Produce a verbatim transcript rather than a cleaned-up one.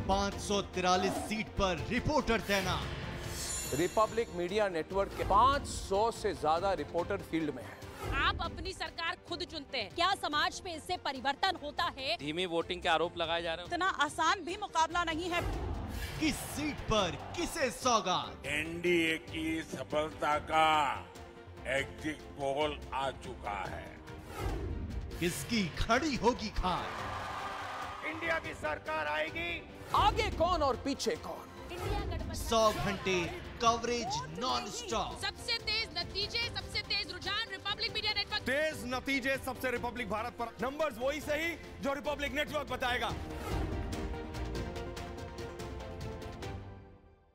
पाँच सौ तिरालीस सीट पर रिपोर्टर तैनात। रिपब्लिक मीडिया नेटवर्क के पाँच सौ से ज्यादा रिपोर्टर फील्ड में है। आप अपनी सरकार खुद चुनते हैं, क्या समाज पे इससे परिवर्तन होता है? धीमी वोटिंग के आरोप लगाए जा रहे हैं। इतना आसान भी मुकाबला नहीं है। किस सीट पर किसे सौगात? एनडीए की सफलता का एग्जिट पोल आ चुका है। किसकी खड़ी होगी खान? इंडिया की सरकार आएगी। आगे कौन और पीछे कौन? इंडिया गठबंधन सौ घंटे कवरेज नॉन स्टॉप। सबसे तेज नतीजे, सबसे तेज रुझान रिपब्लिक मीडिया नेटवर्क। तेज नतीजे सबसे रिपब्लिक भारत पर। नंबर्स वही सही जो रिपब्लिक नेटवर्क बताएगा।